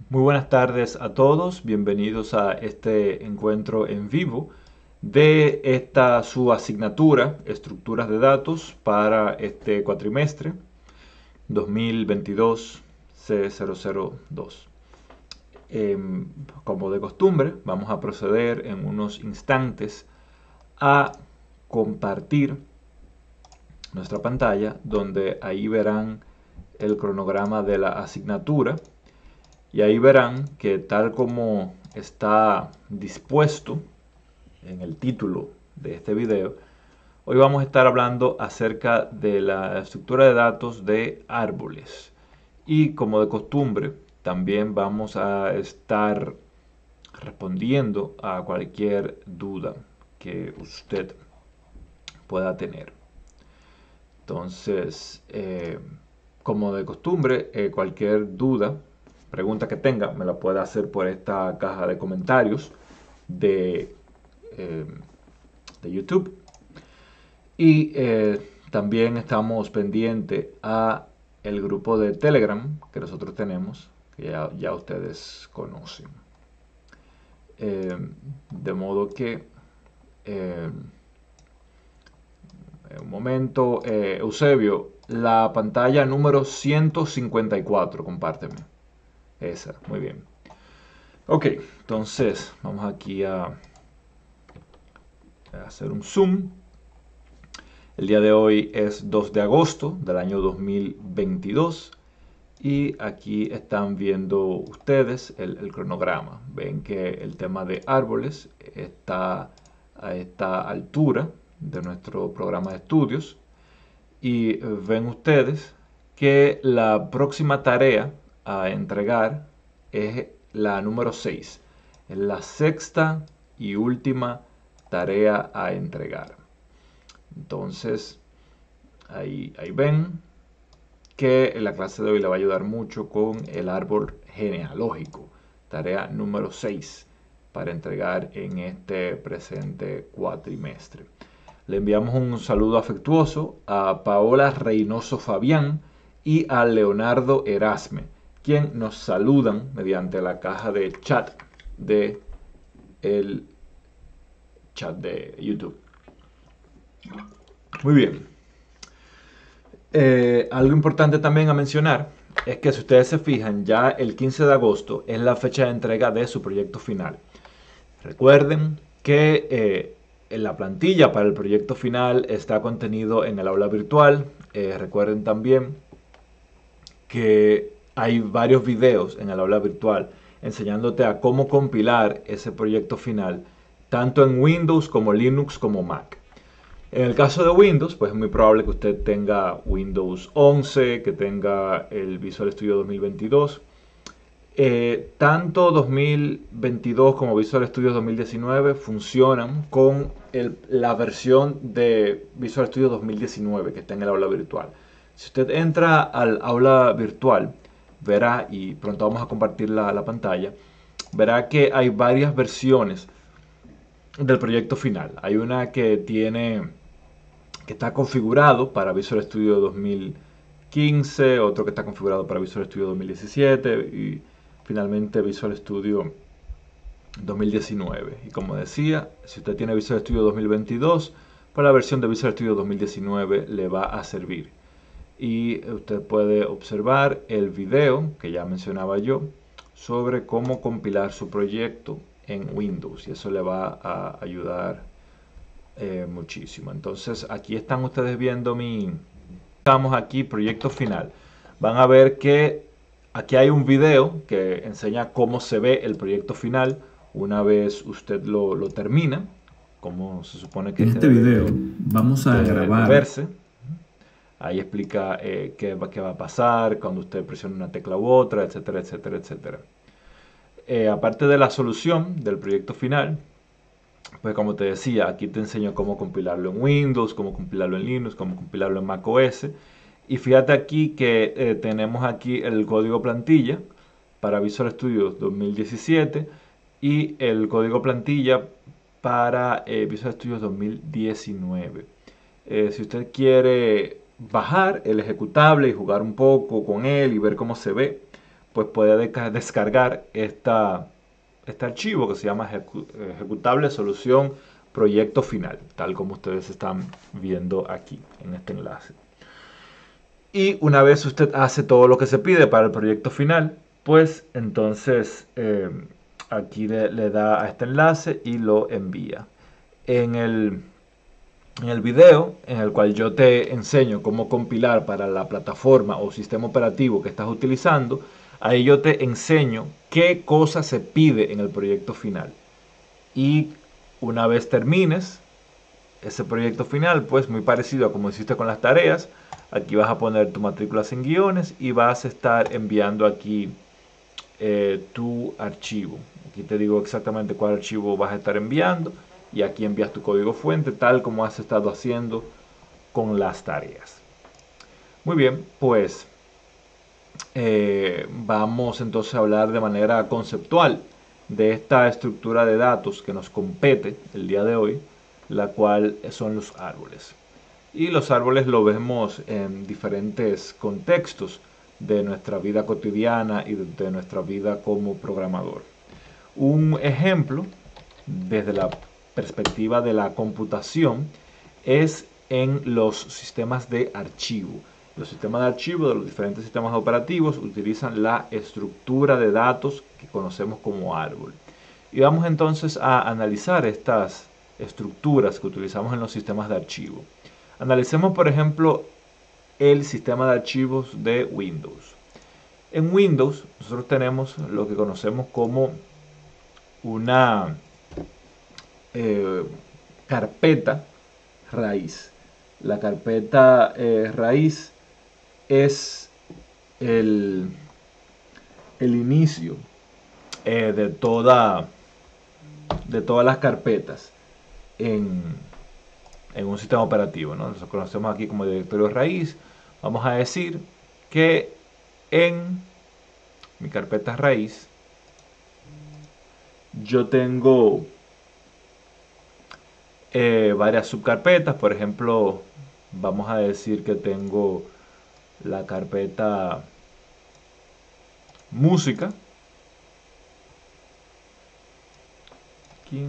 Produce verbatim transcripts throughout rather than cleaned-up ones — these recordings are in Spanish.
Muy buenas tardes a todos, bienvenidos a este encuentro en vivo de esta su asignatura, Estructuras de Datos, para este cuatrimestre dos mil veintidós C cero cero dos. Em, como de costumbre, vamos a proceder en unos instantes a compartir nuestra pantalla, donde ahí verán el cronograma de la asignatura. Y ahí verán que tal como está dispuesto en el título de este video, hoy vamos a estar hablando acerca de la estructura de datos de árboles. Y como de costumbre, también vamos a estar respondiendo a cualquier duda que usted pueda tener. Entonces, eh, como de costumbre, eh, cualquier duda, pregunta que tenga, me la puede hacer por esta caja de comentarios de, eh, de YouTube. Y eh, también estamos pendientes a el grupo de Telegram que nosotros tenemos, que ya, ya ustedes conocen. Eh, de modo que, eh, un momento, eh, Eusebio, la pantalla número ciento cincuenta y cuatro, compárteme. Esa, muy bien. Ok, entonces vamos aquí a, a hacer un zoom. El día de hoy es dos de agosto del año dos mil veintidós y aquí están viendo ustedes el, el cronograma. Ven que el tema de árboles está a esta altura de nuestro programa de estudios y ven ustedes que la próxima tarea a entregar es la número seis. Es la sexta y última tarea a entregar. Entonces, ahí, ahí ven que la clase de hoy le va a ayudar mucho con el árbol genealógico. Tarea número seis para entregar en este presente cuatrimestre. Le enviamos un saludo afectuoso a Paola Reynoso Fabián y a Leonardo Erasme, quien nos saludan mediante la caja de chat de el chat de YouTube. Muy bien. Eh, algo importante también a mencionar es que si ustedes se fijan, ya el quince de agosto es la fecha de entrega de su proyecto final. Recuerden que eh, en la plantilla para el proyecto final está contenido en el aula virtual. Eh, recuerden también que hay varios videos en el aula virtual enseñándote a cómo compilar ese proyecto final, tanto en Windows como Linux como Mac. En el caso de Windows, pues es muy probable que usted tenga Windows once, que tenga el Visual Studio dos mil veintidós. Eh, tanto dos mil veintidós como Visual Studio dos mil diecinueve funcionan con el, la versión de Visual Studio dos mil diecinueve que está en el aula virtual. Si usted entra al aula virtual, verá, y pronto vamos a compartir la, la pantalla, verá que hay varias versiones del proyecto final. Hay una que tiene, que está configurado para Visual Studio dos mil quince, otro que está configurado para Visual Studio dos mil diecisiete y finalmente Visual Studio dos mil diecinueve. Y como decía, si usted tiene Visual Studio dos mil veintidós, pues la versión de Visual Studio dos mil diecinueve le va a servir. Y usted puede observar el video que ya mencionaba yo sobre cómo compilar su proyecto en Windows, y eso le va a ayudar eh, muchísimo. Entonces aquí están ustedes viendo mi... Estamos aquí, proyecto final. Van a ver que aquí hay un video que enseña cómo se ve el proyecto final una vez usted lo, lo termina, cómo se supone que En este debe video de, vamos a de- de grabar. verse. Ahí explica eh, qué, va, qué va a pasar cuando usted presione una tecla u otra, etcétera, etcétera, etcétera. Eh, aparte de la solución del proyecto final, pues como te decía, aquí te enseño cómo compilarlo en Windows, cómo compilarlo en Linux, cómo compilarlo en macOS. Y fíjate aquí que eh, tenemos aquí el código plantilla para Visual Studio dos mil diecisiete y el código plantilla para eh, Visual Studio dos mil diecinueve. Eh, si usted quiere bajar el ejecutable y jugar un poco con él y ver cómo se ve, pues puede descargar esta, este archivo que se llama ejecu ejecutable solución proyecto final, tal como ustedes están viendo aquí en este enlace. Y una vez usted hace todo lo que se pide para el proyecto final, pues entonces eh, aquí le, le da a este enlace y lo envía. En el, en el video en el cual yo te enseño cómo compilar para la plataforma o sistema operativo que estás utilizando, ahí yo te enseño qué cosa se pide en el proyecto final. Y una vez termines ese proyecto final, pues muy parecido a como hiciste con las tareas, aquí vas a poner tu matrícula sin guiones y vas a estar enviando aquí eh, tu archivo. Aquí te digo exactamente cuál archivo vas a estar enviando y aquí envías tu código fuente tal como has estado haciendo con las tareas. Muy bien, pues eh, vamos entonces a hablar de manera conceptual de esta estructura de datos que nos compete el día de hoy, la cual son los árboles. Y los árboles lo vemos en diferentes contextos de nuestra vida cotidiana y de nuestra vida como programador. Un ejemplo, desde la perspectiva de la computación, es en los sistemas de archivo. Los sistemas de archivo de los diferentes sistemas operativos utilizan la estructura de datos que conocemos como árbol. Y vamos entonces a analizar estas estructuras que utilizamos en los sistemas de archivo. Analicemos, por ejemplo, el sistema de archivos de Windows. En Windows nosotros tenemos lo que conocemos como una eh, carpeta raíz. La carpeta eh, raíz es el, el inicio eh, de, toda, de todas las carpetas en, en un sistema operativo, ¿no? Lo conocemos aquí como directorio raíz. Vamos a decir que en mi carpeta raíz yo tengo eh, varias subcarpetas. Por ejemplo, vamos a decir que tengo la carpeta música aquí,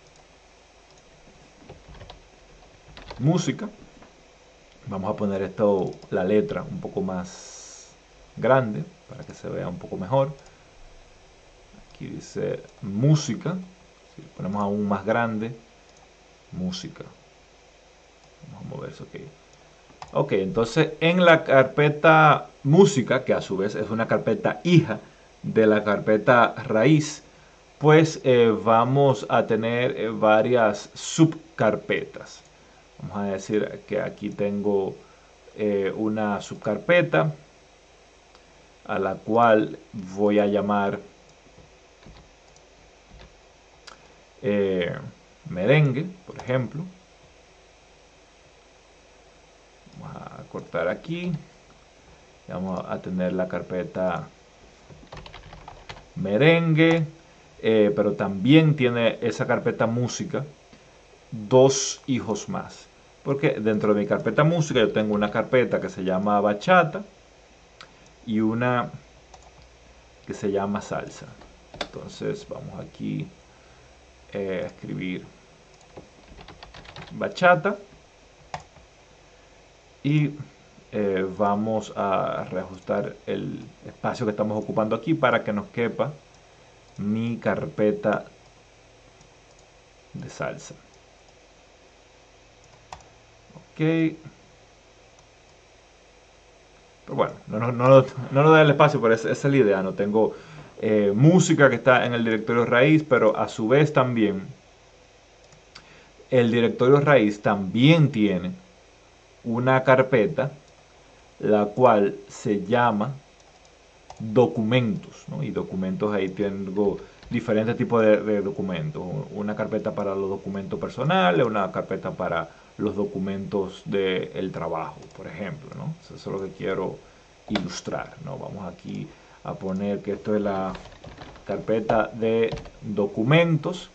música. Vamos a poner esto, la letra un poco más grande para que se vea un poco mejor. Aquí dice música. Si lo ponemos aún más grande, música. Vamos a mover eso aquí. Ok, entonces en la carpeta música, que a su vez es una carpeta hija de la carpeta raíz, pues eh, vamos a tener eh, varias subcarpetas. Vamos a decir que aquí tengo eh, una subcarpeta a la cual voy a llamar eh, merengue, por ejemplo. Vamos a cortar aquí. Vamos a tener la carpeta merengue, eh, pero también tiene esa carpeta música dos hijos más. Porque dentro de mi carpeta música yo tengo una carpeta que se llama bachata y una que se llama salsa. Entonces vamos aquí eh, a escribir bachata y eh, vamos a reajustar el espacio que estamos ocupando aquí para que nos quepa mi carpeta de salsa. Ok. Pero bueno, no, no, no, no nos da el espacio, pero esa, esa es la idea. No tengo eh, música que está en el directorio raíz, pero a su vez también el directorio raíz también tiene una carpeta la cual se llama documentos, ¿no? Y documentos, ahí tengo diferentes tipos de, de documentos. Una carpeta para los documentos personales, una carpeta para los documentos del trabajo, por ejemplo, ¿no? Eso es lo que quiero ilustrar, ¿no? Vamos aquí a poner que esto es la carpeta de documentos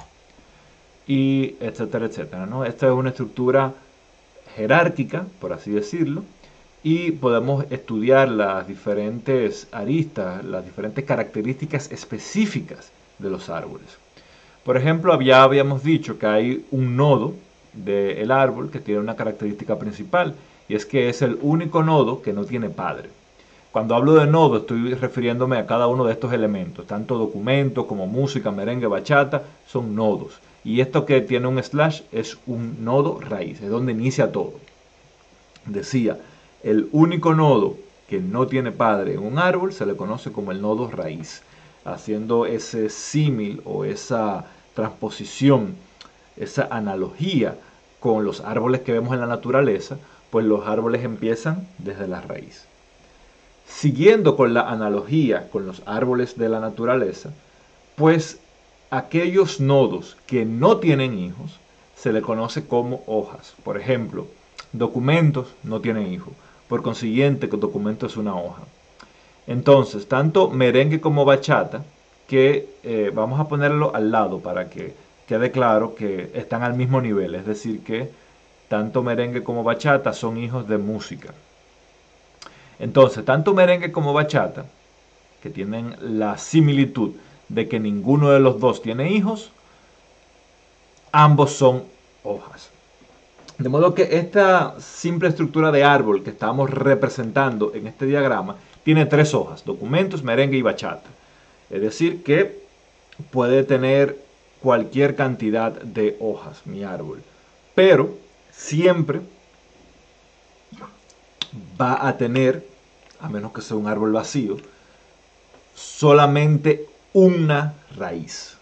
y etcétera, etcétera, ¿no? Esta es una estructura jerárquica, por así decirlo, y podemos estudiar las diferentes aristas, las diferentes características específicas de los árboles. Por ejemplo, ya habíamos dicho que hay un nodo del árbol que tiene una característica principal, y es que es el único nodo que no tiene padre. Cuando hablo de nodo estoy refiriéndome a cada uno de estos elementos, tanto documento como música, merengue, bachata, son nodos. Y esto que tiene un slash es un nodo raíz, es donde inicia todo. Decía, el único nodo que no tiene padre en un árbol se le conoce como el nodo raíz, haciendo ese símil o esa transposición, esa analogía con los árboles que vemos en la naturaleza, pues los árboles empiezan desde la raíz. Siguiendo con la analogía con los árboles de la naturaleza, pues aquellos nodos que no tienen hijos se le conoce como hojas. Por ejemplo, documentos no tienen hijos. Por consiguiente, que documento es una hoja. Entonces, tanto merengue como bachata, que eh, vamos a ponerlo al lado para que quede claro que están al mismo nivel. Es decir, que tanto merengue como bachata son hijos de música. Entonces, tanto merengue como bachata, que tienen la similitud de que ninguno de los dos tiene hijos, ambos son hojas. De modo que esta simple estructura de árbol que estamos representando en este diagrama tiene tres hojas, documentos, merengue y bachata. Es decir, que puede tener cualquier cantidad de hojas mi árbol, pero siempre va a tener, a menos que sea un árbol vacío, solamente una raíz.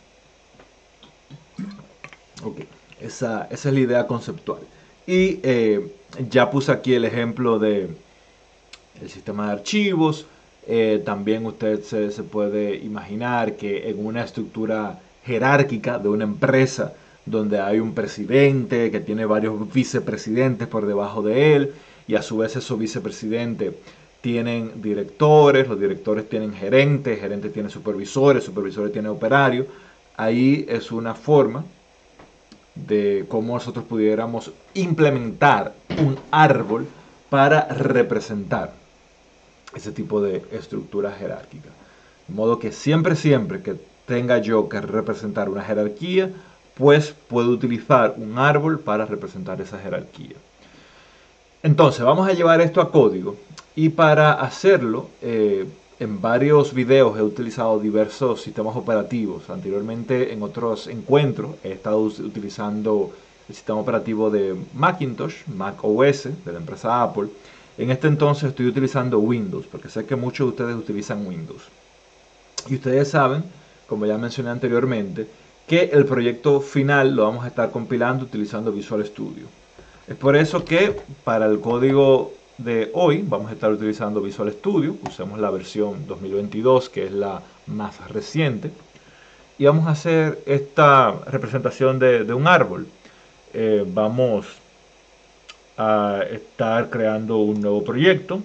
Ok, esa, esa es la idea conceptual. Y eh, ya puse aquí el ejemplo de el sistema de archivos. Eh, también usted se, se puede imaginar que en una estructura jerárquica de una empresa donde hay un presidente que tiene varios vicepresidentes por debajo de él, y a su vez esos vicepresidentes tienen directores, los directores tienen gerentes, gerentes tienen supervisores, supervisores tienen operarios. Ahí es una forma de cómo nosotros pudiéramos implementar un árbol para representar ese tipo de estructura jerárquica. De modo que siempre, siempre que tenga yo que representar una jerarquía, pues puedo utilizar un árbol para representar esa jerarquía. Entonces, vamos a llevar esto a código, y para hacerlo, eh, en varios videos he utilizado diversos sistemas operativos. Anteriormente, en otros encuentros, he estado utilizando el sistema operativo de Macintosh, Mac O S, de la empresa Apple. En este entonces estoy utilizando Windows, porque sé que muchos de ustedes utilizan Windows. Y ustedes saben, como ya mencioné anteriormente, que el proyecto final lo vamos a estar compilando utilizando Visual Studio. Es por eso que para el código de hoy vamos a estar utilizando Visual Studio. Usemos la versión dos mil veintidós, que es la más reciente. Y vamos a hacer esta representación de, de un árbol. Eh, vamos a estar creando un nuevo proyecto.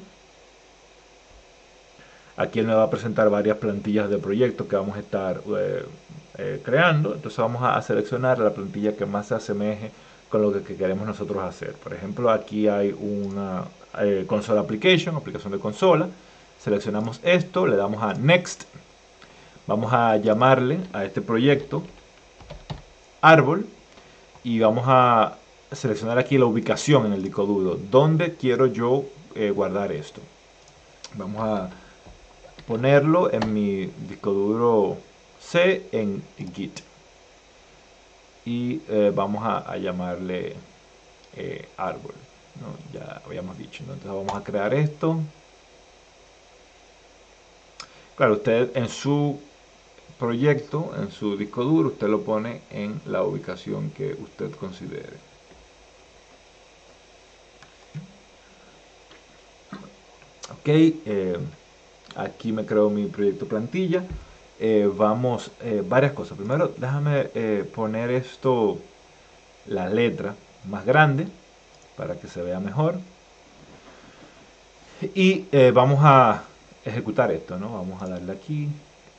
Aquí él me va a presentar varias plantillas de proyecto que vamos a estar eh, eh, creando. Entonces vamos a seleccionar la plantilla que más se asemeje con lo que queremos nosotros hacer. Por ejemplo, aquí hay una eh, console application, aplicación de consola. Seleccionamos esto, le damos a Next. Vamos a llamarle a este proyecto árbol, y vamos a seleccionar aquí la ubicación en el disco duro. ¿Dónde quiero yo eh, guardar esto? Vamos a ponerlo en mi disco duro C en Git. Y eh, vamos a, a llamarle eh, árbol, ¿no? Ya habíamos dicho, ¿no? Entonces vamos a crear esto. Claro, usted en su proyecto, en su disco duro, usted lo pone en la ubicación que usted considere. Ok, eh, aquí me creo mi proyecto plantilla. Eh, vamos, eh, varias cosas. Primero, déjame eh, poner esto, la letra más grande, para que se vea mejor. Y eh, vamos a ejecutar esto, ¿no? Vamos a darle aquí,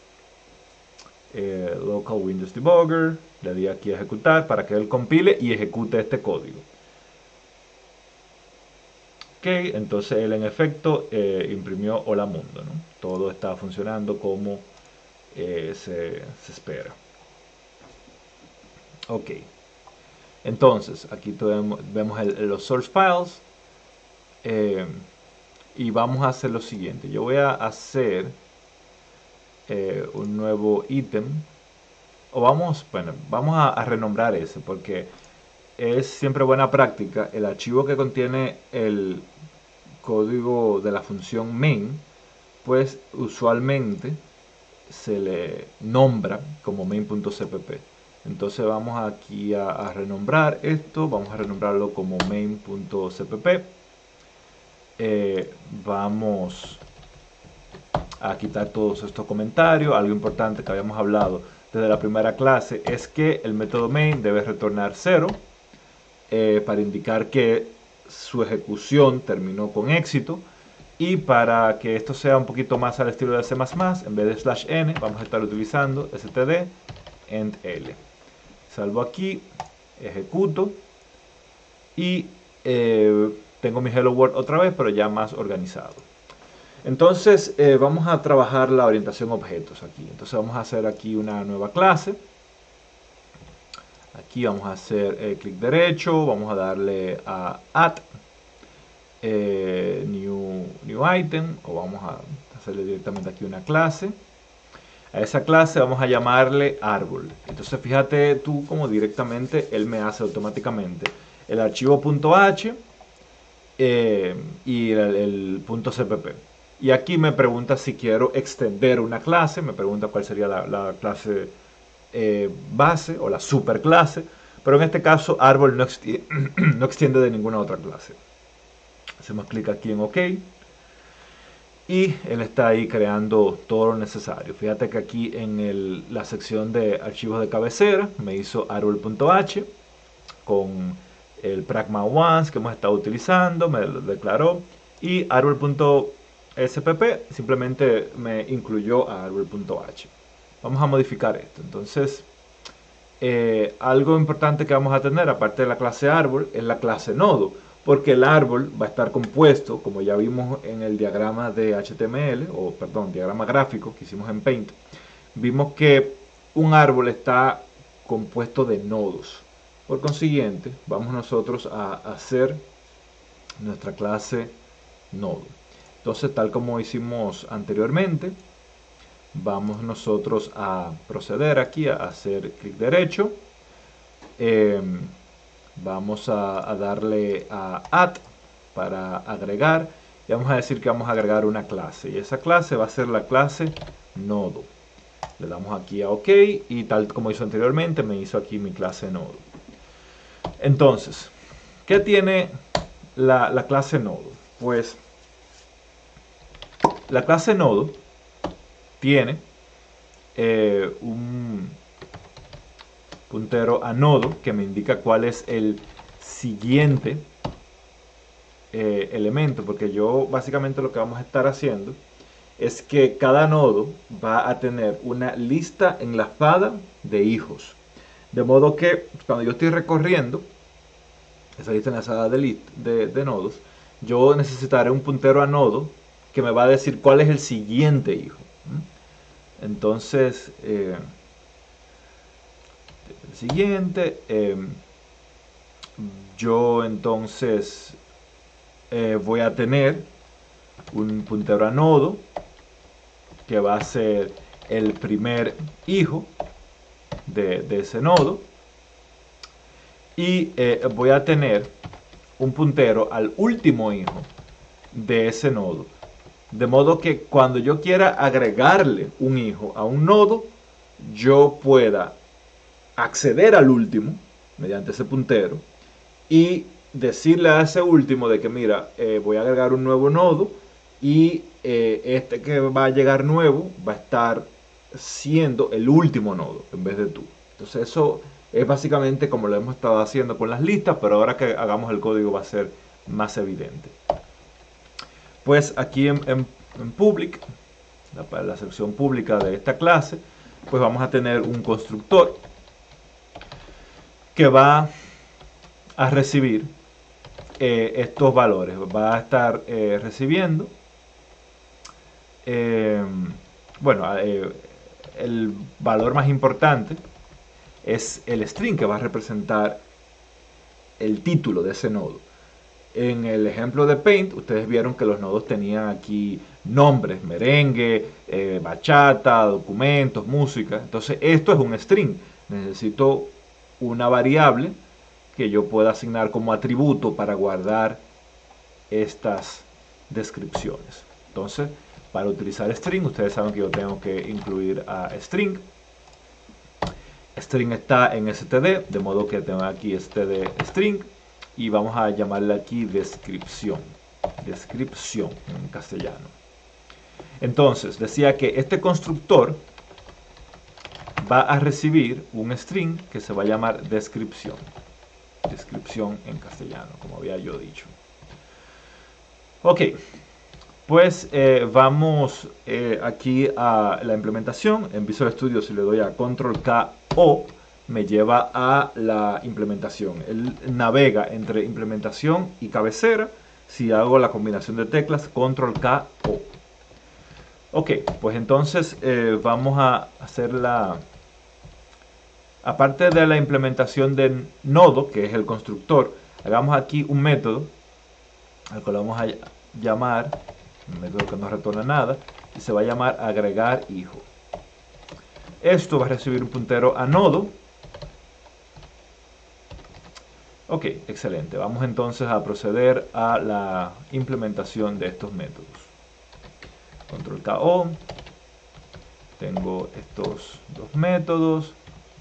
eh, Local Windows Debugger, le di aquí a ejecutar para que él compile y ejecute este código. Ok, entonces él en efecto eh, imprimió Hola Mundo, ¿no? Todo está funcionando como eh, se, se espera. Ok, entonces aquí tenemos, vemos el, los source files eh, y vamos a hacer lo siguiente. Yo voy a hacer eh, un nuevo ítem, o vamos, bueno, vamos a, a renombrar ese porque es siempre buena práctica. El archivo que contiene el código de la función main, pues usualmente se le nombra como main.cpp. Entonces vamos aquí a, a renombrar esto, vamos a renombrarlo como main.cpp. Eh, vamos a quitar todos estos comentarios. Algo importante que habíamos hablado desde la primera clase es que el método main debe retornar cero eh, para indicar que su ejecución terminó con éxito. Y para que esto sea un poquito más al estilo de C más más, en vez de slash n, vamos a estar utilizando std end l. Salvo aquí, ejecuto y eh, tengo mi hello world otra vez, pero ya más organizado. Entonces eh, vamos a trabajar la orientación objetos aquí. Entonces vamos a hacer aquí una nueva clase. Aquí vamos a hacer eh, clic derecho, vamos a darle a add eh, new, new item, o vamos a hacerle directamente aquí una clase. A esa clase vamos a llamarle árbol. Entonces fíjate tú como directamente él me hace automáticamente el archivo .h eh, y el, el .cpp. Y aquí me pregunta si quiero extender una clase, me pregunta cuál sería la, la clase eh, base o la superclase, pero en este caso árbol no extiende, no extiende de ninguna otra clase. Hacemos clic aquí en OK y él está ahí creando todo lo necesario. Fíjate que aquí en el, la sección de archivos de cabecera me hizo árbol.h con el pragma once que hemos estado utilizando, me lo declaró, y árbol.spp simplemente me incluyó a árbol.h. Vamos a modificar esto. Entonces, eh, algo importante que vamos a tener, aparte de la clase árbol, es la clase nodo, porque el árbol va a estar compuesto, como ya vimos en el diagrama de H T M L, o perdón, diagrama gráfico que hicimos en Paint, vimos que un árbol está compuesto de nodos. Por consiguiente, vamos nosotros a hacer nuestra clase nodo. Entonces, tal como hicimos anteriormente, vamos nosotros a proceder aquí a hacer clic derecho. Eh, vamos a, a darle a add para agregar y vamos a decir que vamos a agregar una clase y esa clase va a ser la clase nodo. Le damos aquí a OK y tal como hizo anteriormente me hizo aquí mi clase nodo. Entonces, ¿qué tiene la, la clase nodo? Pues la clase nodo tiene eh, un puntero a nodo que me indica cuál es el siguiente eh, elemento, porque yo básicamente lo que vamos a estar haciendo es que cada nodo va a tener una lista enlazada de hijos, de modo que cuando yo estoy recorriendo esa lista enlazada de, de, de nodos, yo necesitaré un puntero a nodo que me va a decir cuál es el siguiente hijo. Entonces eh, el siguiente, eh, yo entonces eh, voy a tener un puntero a nodo que va a ser el primer hijo de, de ese nodo y eh, voy a tener un puntero al último hijo de ese nodo, de modo que cuando yo quiera agregarle un hijo a un nodo, yo pueda acceder al último mediante ese puntero y decirle a ese último de que mira, eh, voy a agregar un nuevo nodo y eh, este que va a llegar nuevo va a estar siendo el último nodo en vez de tú. Entonces eso es básicamente como lo hemos estado haciendo con las listas, pero ahora que hagamos el código va a ser más evidente. Pues aquí en, en, en public, la, la sección pública de esta clase, pues vamos a tener un constructor que va a recibir eh, estos valores. Va a estar eh, recibiendo, eh, bueno, eh, el valor más importante es el string que va a representar el título de ese nodo. En el ejemplo de Paint, ustedes vieron que los nodos tenían aquí nombres, merengue, eh, bachata, documentos, música. Entonces esto es un string. Necesito una variable que yo pueda asignar como atributo para guardar estas descripciones. Entonces, para utilizar string, ustedes saben que yo tengo que incluir a string. String está en std, de modo que tengo aquí std string. Y vamos a llamarle aquí descripción. Descripción en castellano. Entonces, decía que este constructor va a recibir un string que se va a llamar descripción. Descripción en castellano, como había yo dicho. Ok, pues eh, vamos eh, aquí a la implementación. En Visual Studio, si le doy a control K O, me lleva a la implementación. Él navega entre implementación y cabecera si hago la combinación de teclas control K O. Ok, pues entonces eh, vamos a hacer la... Aparte de la implementación del nodo, que es el constructor, hagamos aquí un método al cual vamos a llamar, un método que no retorna nada, y se va a llamar agregar hijo. Esto va a recibir un puntero a nodo. Ok, excelente. Vamos entonces a proceder a la implementación de estos métodos. Control K O. Tengo estos dos métodos.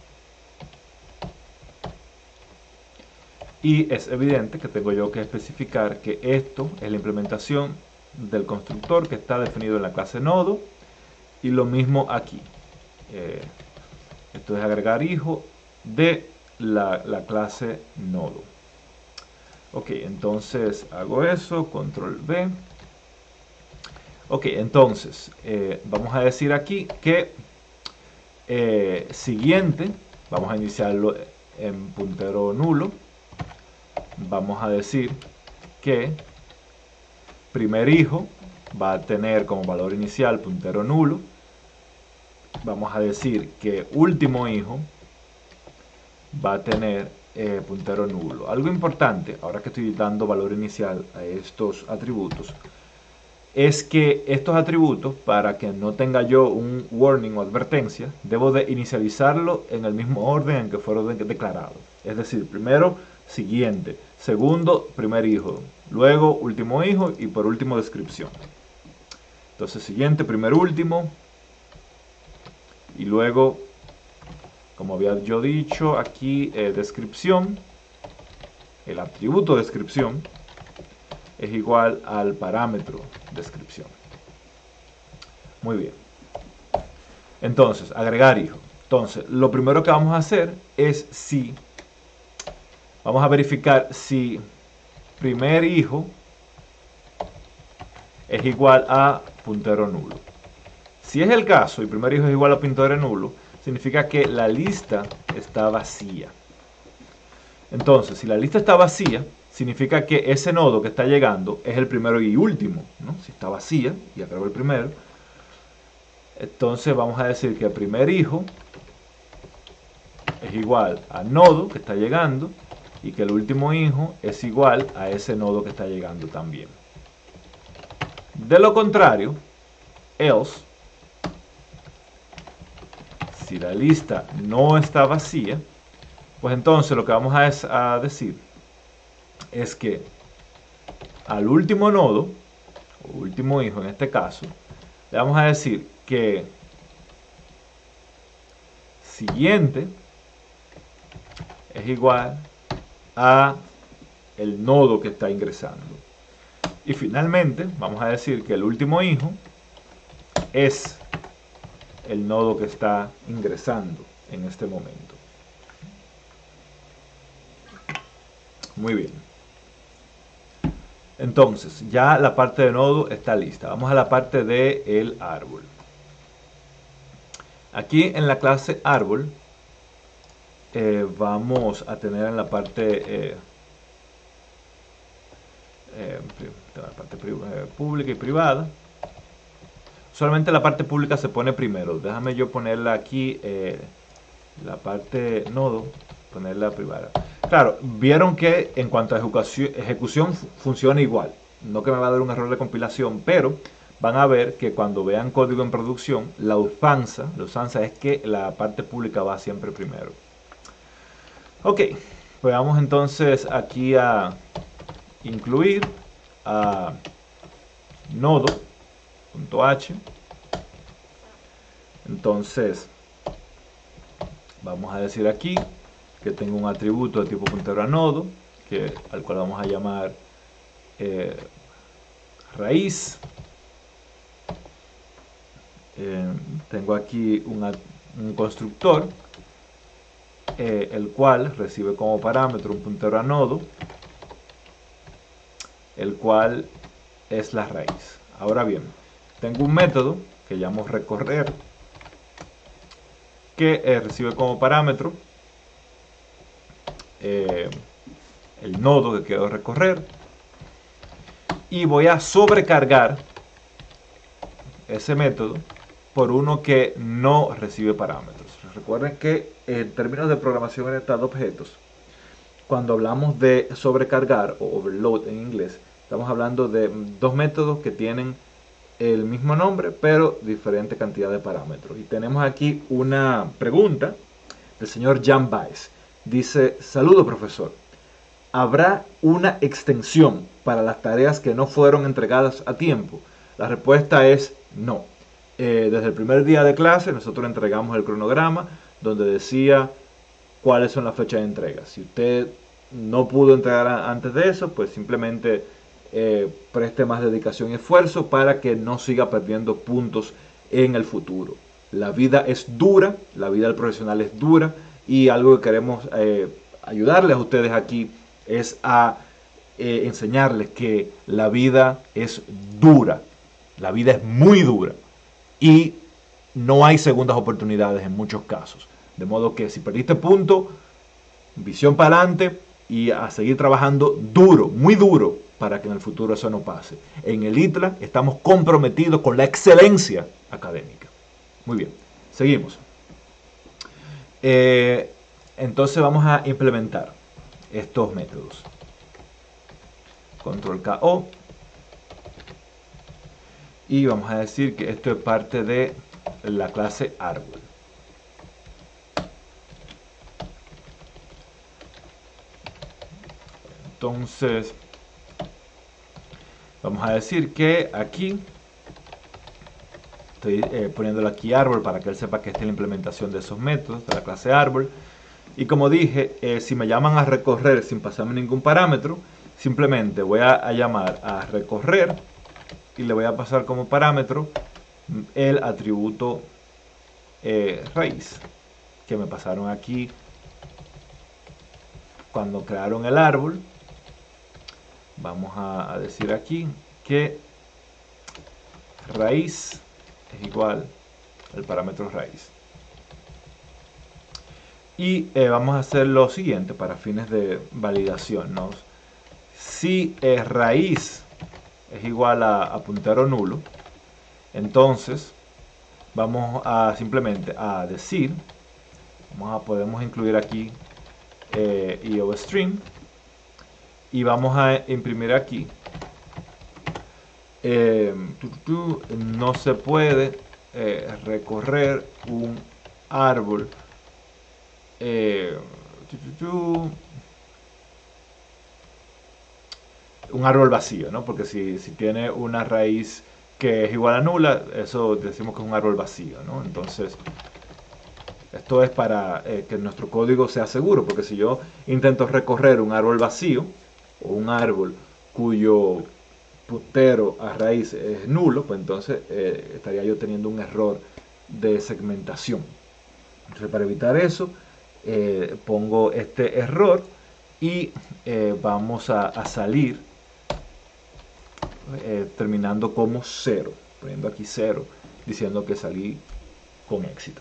Y es evidente que tengo yo que especificar que esto es la implementación del constructor que está definido en la clase nodo. Y lo mismo aquí. Eh, esto es agregar hijo de La, la clase nodo. Ok, entonces hago eso, control V. Ok, entonces eh, vamos a decir aquí que eh, siguiente, vamos a iniciarlo en puntero nulo. Vamos a decir que primer hijo va a tener como valor inicial puntero nulo. Vamos a decir que último hijo va a tener eh, puntero nulo. Algo importante, ahora que estoy dando valor inicial a estos atributos, es que estos atributos, para que no tenga yo un warning o advertencia, debo de inicializarlo en el mismo orden en que fueron de declarados. Es decir, primero, siguiente, segundo, primer hijo, luego, último hijo y por último, descripción. Entonces, siguiente, primer, último, y luego, como había yo dicho, aquí eh, descripción, el atributo descripción es igual al parámetro descripción. Muy bien. Entonces, agregar hijo. Entonces, lo primero que vamos a hacer es si, vamos a verificar si primer hijo es igual a puntero nulo. Si es el caso y primer hijo es igual a puntero nulo, significa que la lista está vacía. Entonces, si la lista está vacía, significa que ese nodo que está llegando es el primero y último, ¿no? Si está vacía y agrego el primero, entonces vamos a decir que el primer hijo es igual al nodo que está llegando y que el último hijo es igual a ese nodo que está llegando también. De lo contrario, else, si la lista no está vacía, pues entonces lo que vamos a, es, a decir es que al último nodo, o último hijo en este caso, le vamos a decir que siguiente es igual a el nodo que está ingresando. Y finalmente vamos a decir que el último hijo es el nodo que está ingresando en este momento. Muy bien. Entonces, ya la parte de nodo está lista. Vamos a la parte del árbol. Aquí en la clase árbol eh, vamos a tener en la parte eh, eh, la parte eh, pública y privada. Solamente la parte pública se pone primero. Déjame yo ponerla aquí, eh, la parte nodo, ponerla privada. Claro, vieron que en cuanto a ejecución, ejecución funciona igual. No que me va a dar un error de compilación, pero van a ver que cuando vean código en producción, la usanza, la usanza es que la parte pública va siempre primero. Ok, pues vamos entonces aquí a incluir a nodo.h. Entonces, vamos a decir aquí que tengo un atributo de tipo puntero a nodo, que, al cual vamos a llamar eh, raíz. Eh, tengo aquí una, un constructor, eh, el cual recibe como parámetro un puntero a nodo, el cual es la raíz. Ahora bien, tengo un método que llamo recorrer, que eh, recibe como parámetro eh, el nodo que quiero recorrer, y voy a sobrecargar ese método por uno que no recibe parámetros. Recuerden que en términos de programación orientada a objetos, cuando hablamos de sobrecargar o overload en inglés, estamos hablando de dos métodos que tienen el mismo nombre pero diferente cantidad de parámetros. Y tenemos aquí una pregunta del señor Jan Baez. Dice: saludo profesor, ¿habrá una extensión para las tareas que no fueron entregadas a tiempo? La respuesta es no. Eh, desde el primer día de clase nosotros entregamos el cronograma donde decía cuáles son las fechas de entrega. Si usted no pudo entregar antes de eso, pues simplemente eh, preste más dedicación y esfuerzo para que no siga perdiendo puntos en el futuro. La vida es dura, la vida del profesional es dura, y algo que queremos eh, ayudarles a ustedes aquí es a eh, enseñarles que la vida es dura, la vida es muy dura y no hay segundas oportunidades en muchos casos. De modo que si perdiste punto, visión para adelante y a seguir trabajando duro, muy duro, para que en el futuro eso no pase. En el I T L A estamos comprometidos con la excelencia académica. Muy bien, seguimos. Eh, entonces vamos a implementar estos métodos. Control K O. Y vamos a decir que esto es parte de la clase árbol. Entonces, vamos a decir que aquí, estoy eh, poniéndole aquí árbol para que él sepa que esta es la implementación de esos métodos de la clase árbol. Y como dije, eh, si me llaman a recorrer sin pasarme ningún parámetro, simplemente voy a, a llamar a recorrer y le voy a pasar como parámetro el atributo eh, raíz que me pasaron aquí cuando crearon el árbol. Vamos a, a decir aquí que raíz es igual al parámetro raíz. Y eh, vamos a hacer lo siguiente para fines de validación, ¿no? Si eh, raíz es igual a, a puntero nulo, entonces vamos a simplemente a decir, vamos a, podemos incluir aquí eh, IOStream, y vamos a imprimir aquí eh, tu, tu, tu, no se puede eh, recorrer un árbol eh, tu, tu, tu, un árbol vacío, ¿no? Porque si, si tiene una raíz que es igual a nula, eso decimos que es un árbol vacío, ¿no? Entonces esto es para eh, que nuestro código sea seguro, porque si yo intento recorrer un árbol vacío o un árbol cuyo puntero a raíz es nulo, pues entonces eh, estaría yo teniendo un error de segmentación. Entonces, para evitar eso, eh, pongo este error y eh, vamos a, a salir eh, terminando como cero, poniendo aquí cero, diciendo que salí con éxito.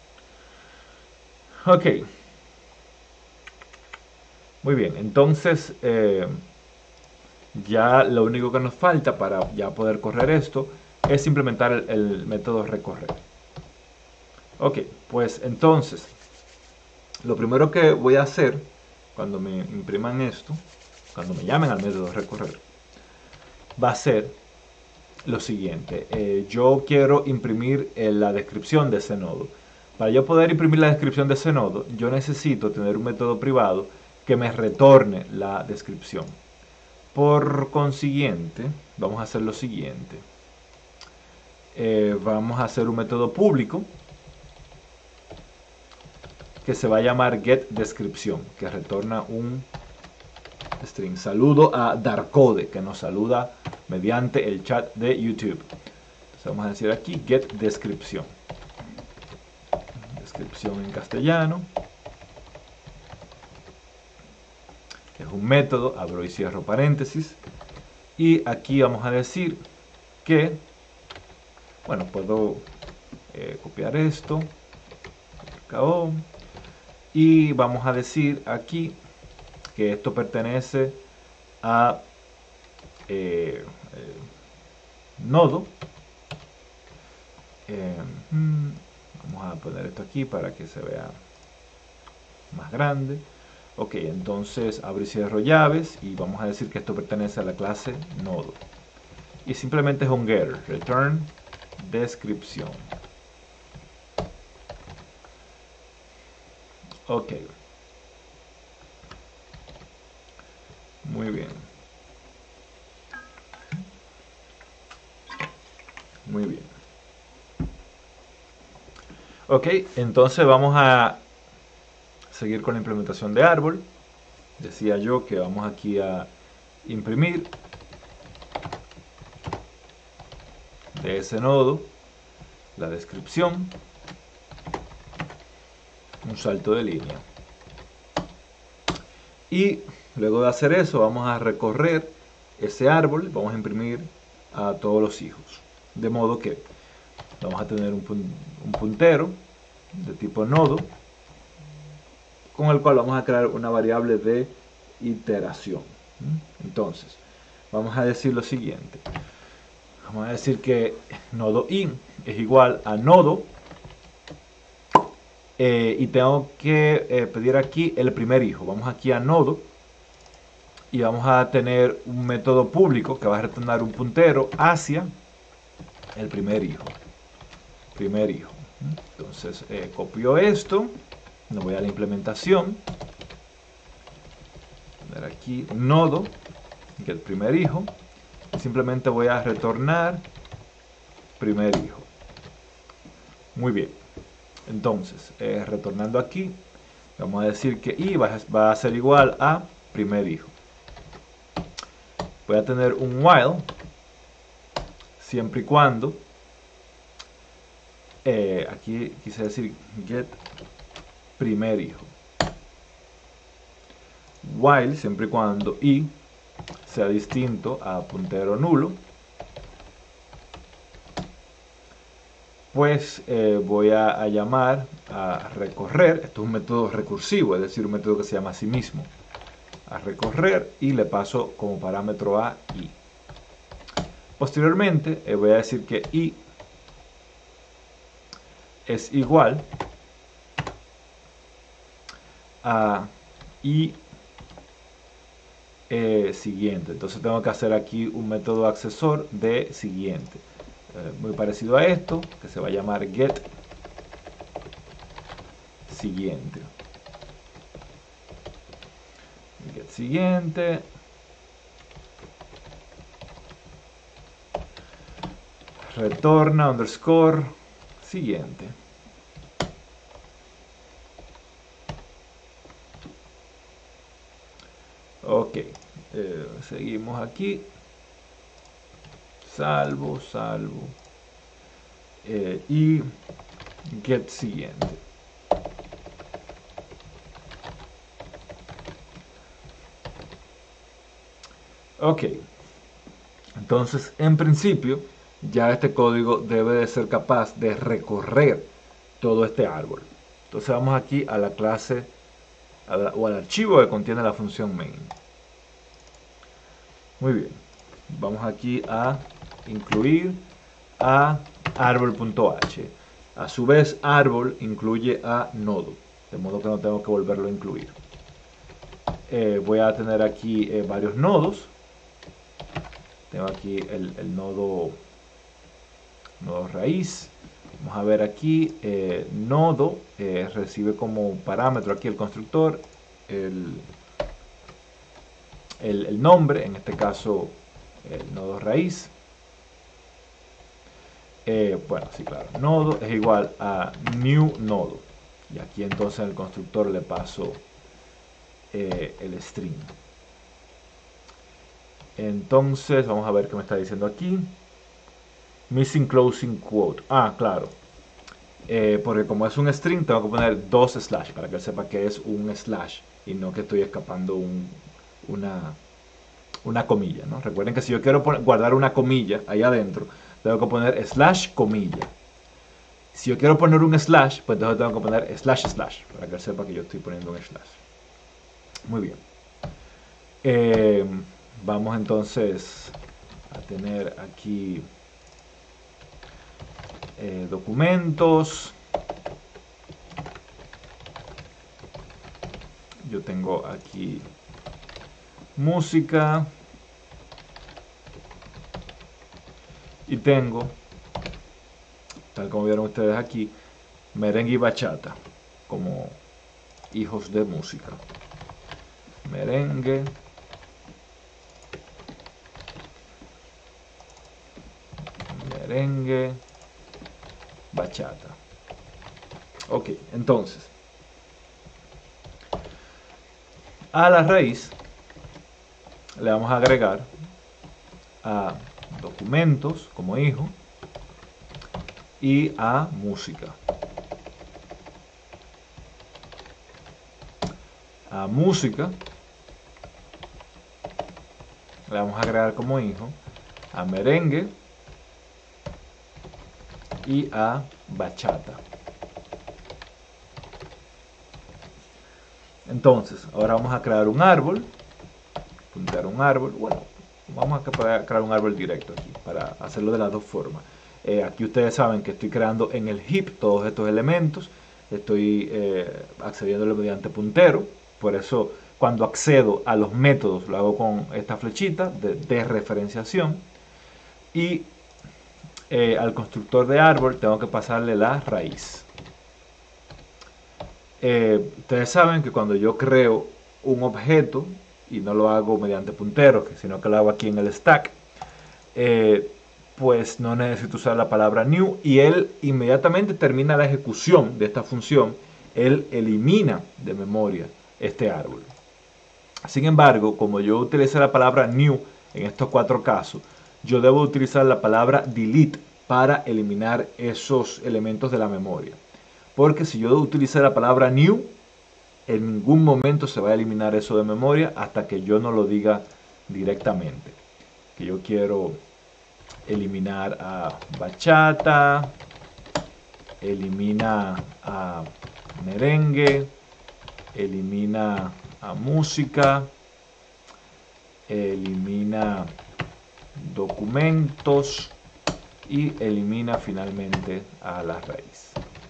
Ok. Muy bien, entonces eh, Ya lo único que nos falta para ya poder correr esto es implementar el, el método recorrer. Ok, pues entonces, lo primero que voy a hacer cuando me impriman esto, cuando me llamen al método recorrer, va a ser lo siguiente. Eh, yo quiero imprimir eh, la descripción de ese nodo. Para yo poder imprimir la descripción de ese nodo, yo necesito tener un método privado que me retorne la descripción. Por consiguiente, vamos a hacer lo siguiente. Eh, vamos a hacer un método público que se va a llamar getDescripción, que retorna un string. Saludo a Darkode, que nos saluda mediante el chat de YouTube. Entonces vamos a decir aquí getDescripción. Descripción en castellano. Es un método, abro y cierro paréntesis. Y aquí vamos a decir que, bueno, puedo eh, copiar esto. Acabó. Y vamos a decir aquí que esto pertenece a eh, eh, nodo. Eh, vamos a poner esto aquí para que se vea más grande. Ok, entonces abro y cierro llaves y vamos a decir que esto pertenece a la clase nodo. Y simplemente es un getter, return descripción. Ok. Muy bien. Muy bien. Ok, entonces vamos a seguir con la implementación de árbol. Decía yo que vamos aquí a imprimir de ese nodo la descripción, un salto de línea. Y luego de hacer eso vamos a recorrer ese árbol, vamos a imprimir a todos los hijos. De modo que vamos a tener un, pun un puntero de tipo nodo, con el cual vamos a crear una variable de iteración. Entonces, vamos a decir lo siguiente. Vamos a decir que nodo in es igual a nodo eh, y tengo que eh, pedir aquí el primer hijo. Vamos aquí a nodo y vamos a tener un método público que va a retornar un puntero hacia el primer hijo. Primer hijo. Entonces eh, copio esto, me voy a la implementación, poner aquí nodo, que el primer hijo, y simplemente voy a retornar primer hijo. Muy bien. Entonces, eh, retornando aquí, vamos a decir que i va a, va a ser igual a primer hijo. Voy a tener un while, siempre y cuando, eh, aquí quise decir get primer hijo. While, siempre y cuando i sea distinto a puntero nulo, pues eh, voy a, a llamar a recorrer. Esto es un método recursivo, es decir, un método que se llama a sí mismo, a recorrer, y le paso como parámetro a i. Posteriormente eh, voy a decir que i es igual a i eh, siguiente. Entonces tengo que hacer aquí un método accesor de siguiente, eh, muy parecido a esto, que se va a llamar get siguiente. Get siguiente. Retorna underscore siguiente. Ok, eh, seguimos aquí. Salvo, salvo. Eh, y get siguiente. Ok, entonces en principio ya este código debe de ser capaz de recorrer todo este árbol. Entonces vamos aquí a la clase a la, o al archivo que contiene la función main. Muy bien. Vamos aquí a incluir a árbol.h. A su vez, árbol incluye a nodo, de modo que no tengo que volverlo a incluir. Eh, voy a tener aquí eh, varios nodos. Tengo aquí el, el nodo, nodo raíz. Vamos a ver aquí, eh, nodo eh, recibe como parámetro aquí el constructor el, el, el nombre, en este caso el nodo raíz. Eh, bueno, sí, claro, nodo es igual a new nodo. Y aquí entonces al constructor le paso eh, el string. Entonces, vamos a ver qué me está diciendo aquí. Missing closing quote. Ah, claro. Eh, porque como es un string, tengo que poner dos slash para que él sepa que es un slash y no que estoy escapando un, una, una comilla, ¿no? Recuerden que si yo quiero poner, guardar una comilla ahí adentro, tengo que poner slash comilla. Si yo quiero poner un slash, pues entonces tengo que poner slash slash para que él sepa que yo estoy poniendo un slash. Muy bien. Eh, vamos entonces a tener aquí eh, documentos. Yo tengo aquí música y tengo, tal como vieron ustedes aquí, merengue y bachata como hijos de música. Merengue, merengue, bachata. Ok, entonces a la raíz le vamos a agregar a documentos como hijo y a música. A música le vamos a agregar como hijo a merengue y a bachata. Entonces, ahora vamos a crear un árbol, puntear un árbol, bueno, vamos a crear un árbol directo aquí para hacerlo de las dos formas. Eh, aquí ustedes saben que estoy creando en el heap todos estos elementos, estoy eh, accediéndole mediante puntero, por eso cuando accedo a los métodos lo hago con esta flechita de, de referenciación y eh, al constructor de árbol tengo que pasarle la raíz. Eh, ustedes saben que cuando yo creo un objeto y no lo hago mediante punteros, sino que lo hago aquí en el stack, eh, pues no necesito usar la palabra new y él inmediatamente termina la ejecución de esta función, él elimina de memoria este árbol. Sin embargo, como yo utilicé la palabra new en estos cuatro casos, yo debo utilizar la palabra delete para eliminar esos elementos de la memoria. Porque si yo utilicé la palabra new, en ningún momento se va a eliminar eso de memoria hasta que yo no lo diga directamente. Que yo quiero eliminar a bachata, elimina a merengue, elimina a música, elimina documentos y elimina finalmente a la raíz.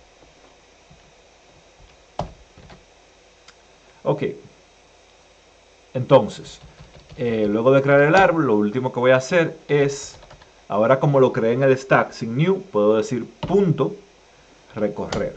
Ok, entonces, eh, luego de crear el árbol, lo último que voy a hacer es, ahora como lo creé en el stack sin new, puedo decir punto recorrer.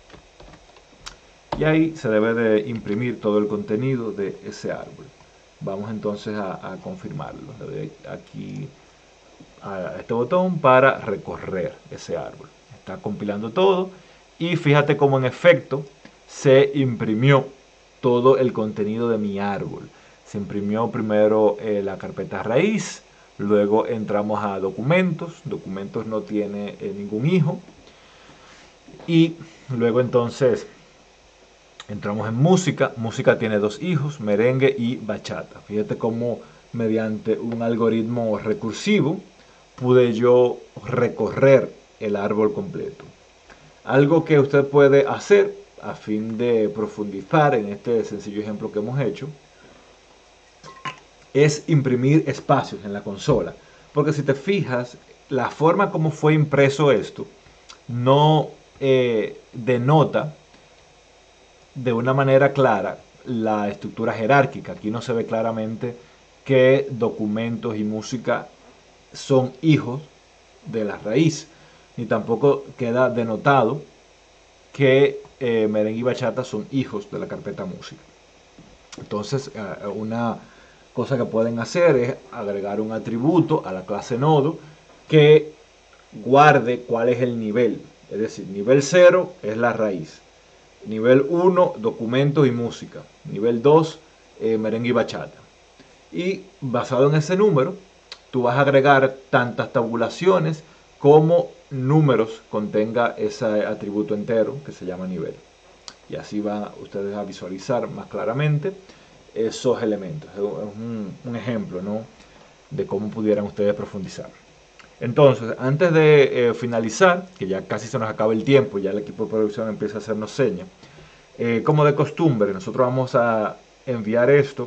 Y ahí se debe de imprimir todo el contenido de ese árbol. Vamos entonces a, a confirmarlo. Le doy aquí a este botón para recorrer ese árbol. Está compilando todo y fíjate cómo en efecto se imprimió todo el contenido de mi árbol. Se imprimió primero eh, la carpeta raíz, luego entramos a documentos, documentos no tiene eh, ningún hijo, y luego entonces entramos en música, música tiene dos hijos, merengue y bachata. Fíjate cómo mediante un algoritmo recursivo pude yo recorrer el árbol completo. Algo que usted puede hacer a fin de profundizar en este sencillo ejemplo que hemos hecho, es imprimir espacios en la consola. Porque si te fijas, la forma como fue impreso esto no eh, denota de una manera clara la estructura jerárquica. Aquí no se ve claramente que documentos y música son hijos de la raíz, ni tampoco queda denotado que eh, merengue y bachata son hijos de la carpeta música. Entonces, eh, una cosa que pueden hacer es agregar un atributo a la clase nodo que guarde cuál es el nivel. Es decir, nivel cero es la raíz. Nivel uno, documentos y música. Nivel dos, eh, merengue y bachata. Y basado en ese número, tú vas a agregar tantas tabulaciones como números contenga ese atributo entero que se llama nivel. Y así van ustedes a visualizar más claramente esos elementos. Es un, un ejemplo, ¿no?, de cómo pudieran ustedes profundizar. Entonces, antes de eh, finalizar, que ya casi se nos acaba el tiempo, ya el equipo de producción empieza a hacernos señas, eh, como de costumbre, nosotros vamos a enviar esto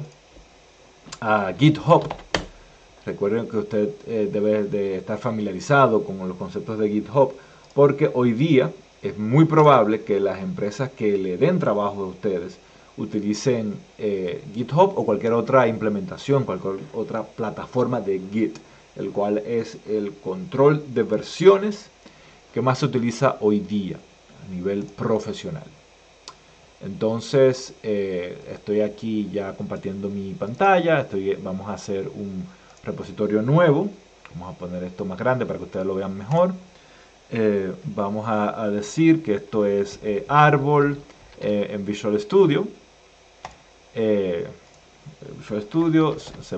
a GitHub. Recuerden que usted eh, debe de estar familiarizado con los conceptos de GitHub, porque hoy día es muy probable que las empresas que le den trabajo a ustedes utilicen eh, GitHub o cualquier otra implementación, cualquier otra plataforma de Git, el cual es el control de versiones que más se utiliza hoy día a nivel profesional. Entonces, eh, estoy aquí ya compartiendo mi pantalla. Estoy, vamos a hacer un repositorio nuevo. Vamos a poner esto más grande para que ustedes lo vean mejor. Eh, vamos a, a decir que esto es eh, árbol eh, en Visual Studio. Eh, Visual Studio, C++.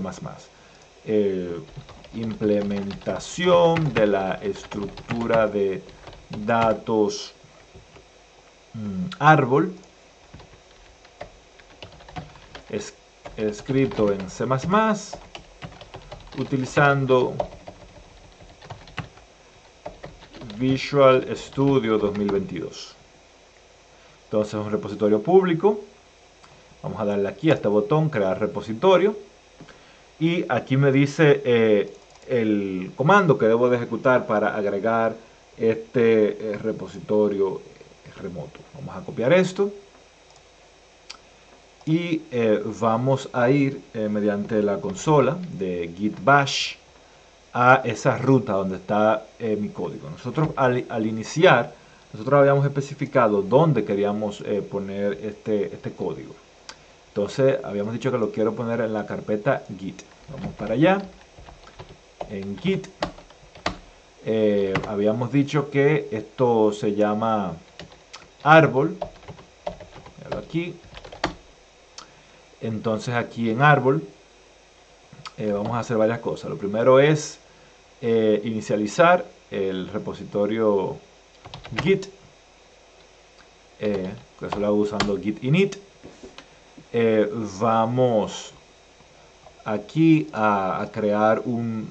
Eh, implementación de la estructura de datos mmm, árbol. Es, escrito en C++, utilizando Visual Studio dos mil veintidós. Entonces es un repositorio público. Vamos a darle aquí a este botón, crear repositorio. Y aquí me dice eh, el comando que debo de ejecutar para agregar este eh, repositorio eh, remoto. Vamos a copiar esto. Y eh, vamos a ir eh, mediante la consola de Git Bash a esa ruta donde está eh, mi código. Nosotros al, al iniciar, nosotros habíamos especificado dónde queríamos eh, poner este, este código. Entonces habíamos dicho que lo quiero poner en la carpeta Git. Vamos para allá. En Git eh, habíamos dicho que esto se llama árbol. Aquí. Entonces aquí en árbol eh, vamos a hacer varias cosas. Lo primero es eh, inicializar el repositorio Git, eh, que se lo hago usando Git init. Eh, vamos aquí a, a crear un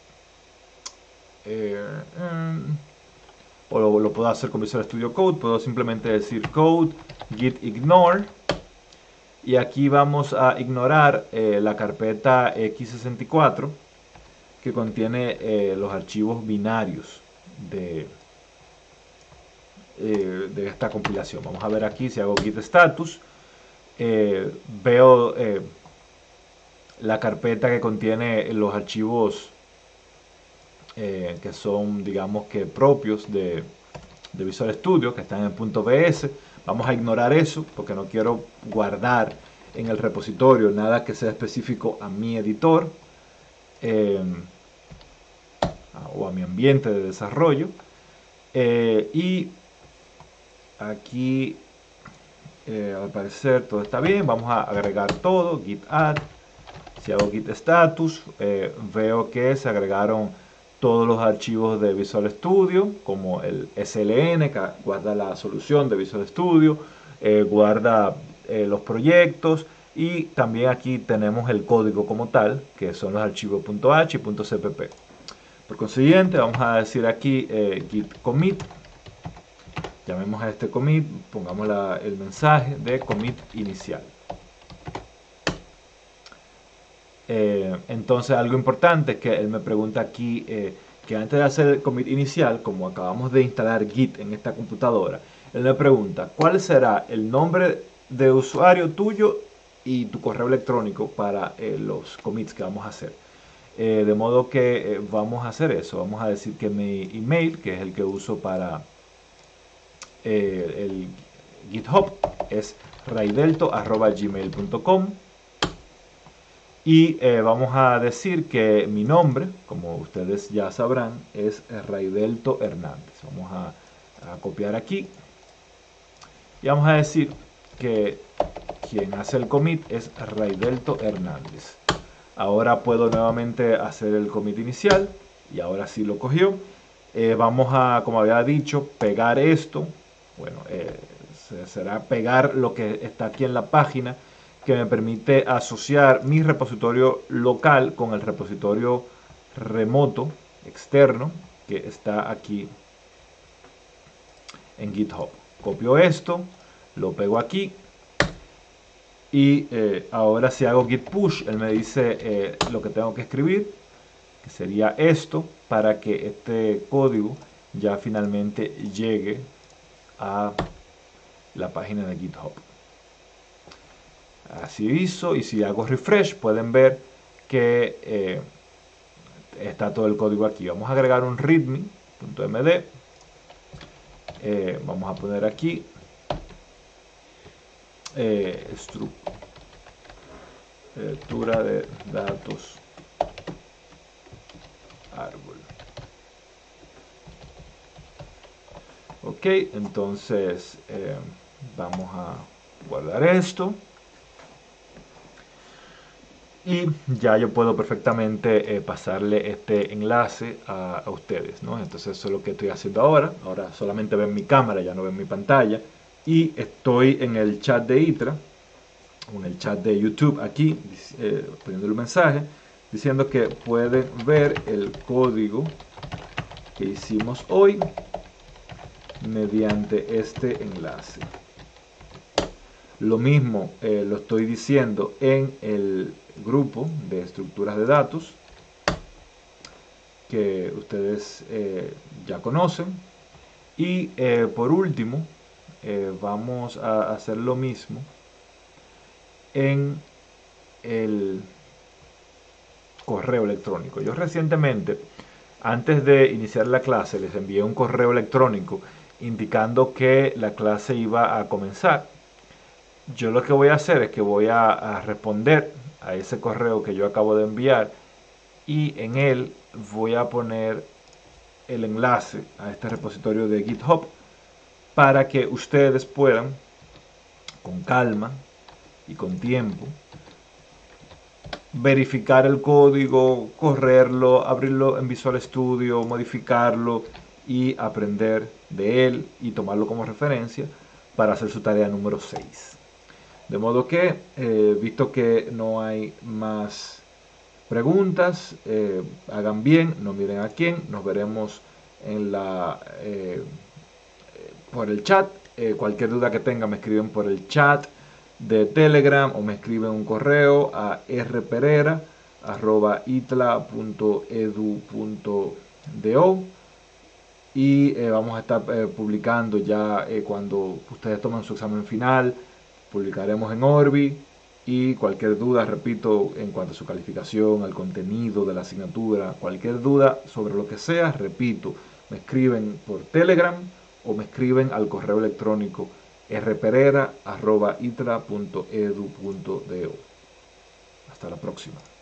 eh, eh, o lo, lo puedo hacer con Visual Studio Code. Puedo simplemente decir code git ignore. Y aquí vamos a ignorar eh, la carpeta equis sesenta y cuatro que contiene eh, los archivos binarios de, eh, de esta compilación. Vamos a ver aquí si hago git status. Eh, veo eh, la carpeta que contiene los archivos eh, que son, digamos que propios de, de Visual Studio, que están en .bs. Vamos a ignorar eso porque no quiero guardar en el repositorio nada que sea específico a mi editor eh, o a mi ambiente de desarrollo. Eh, y aquí eh, al parecer todo está bien. Vamos a agregar todo, git add. Si hago git status, eh, veo que se agregaron todos los archivos de Visual Studio, como el S L N, que guarda la solución de Visual Studio, eh, guarda eh, los proyectos, y también aquí tenemos el código como tal, que son los archivos .h y .cpp. Por consiguiente, vamos a decir aquí eh, git commit. Llamemos a este commit, pongamos la, el mensaje de commit inicial. Eh, entonces algo importante es que él me pregunta aquí eh, que antes de hacer el commit inicial, como acabamos de instalar Git en esta computadora, él me pregunta cuál será el nombre de usuario tuyo y tu correo electrónico para eh, los commits que vamos a hacer. Eh, de modo que eh, vamos a hacer eso. Vamos a decir que mi email, que es el que uso para eh, el GitHub, es raidelto arroba gmail punto com. Y eh, vamos a decir que mi nombre, como ustedes ya sabrán, es Raidelto Hernández. Vamos a, a copiar aquí. Y vamos a decir que quien hace el commit es Raidelto Hernández. Ahora puedo nuevamente hacer el commit inicial. Y ahora sí lo cogió. Eh, vamos a, como había dicho, pegar esto. Bueno, eh, será pegar lo que está aquí en la página, que me permite asociar mi repositorio local con el repositorio remoto externo que está aquí en GitHub. Copio esto, lo pego aquí y eh, ahora si hago git push, él me dice eh, lo que tengo que escribir, que sería esto, para que este código ya finalmente llegue a la página de GitHub. Así hizo, y si hago refresh pueden ver que eh, está todo el código aquí. Vamos a agregar un readme.md. Eh, vamos a poner aquí eh, estructura de datos árbol. Ok, entonces eh, vamos a guardar esto. Y ya yo puedo perfectamente eh, pasarle este enlace a, a ustedes, ¿no? Entonces eso es lo que estoy haciendo ahora. Ahora solamente ven mi cámara, ya no ven mi pantalla. Y estoy en el chat de ITRA, o en el chat de YouTube aquí, eh, poniéndole un mensaje, diciendo que pueden ver el código que hicimos hoy mediante este enlace. Lo mismo eh, lo estoy diciendo en el grupo de estructuras de datos que ustedes eh, ya conocen. Y eh, por último eh, vamos a hacer lo mismo en el correo electrónico. Yo recientemente, antes de iniciar la clase, les envié un correo electrónico indicando que la clase iba a comenzar. Yo lo que voy a hacer es que voy a, a responder a ese correo que yo acabo de enviar, y en él voy a poner el enlace a este repositorio de GitHub para que ustedes puedan, con calma y con tiempo, verificar el código, correrlo, abrirlo en Visual Studio, modificarlo y aprender de él y tomarlo como referencia para hacer su tarea número seis. De modo que, eh, visto que no hay más preguntas, eh, hagan bien, no miren a quién, nos veremos en la, eh, por el chat. Eh, cualquier duda que tengan me escriben por el chat de Telegram o me escriben un correo a rperera arroba itla punto edu punto do. Y eh, vamos a estar eh, publicando ya eh, cuando ustedes toman su examen final. Publicaremos en Orbi, y cualquier duda, repito, en cuanto a su calificación, al contenido de la asignatura, cualquier duda sobre lo que sea, repito, me escriben por Telegram o me escriben al correo electrónico rperera arroba itra punto edu punto do. Hasta la próxima.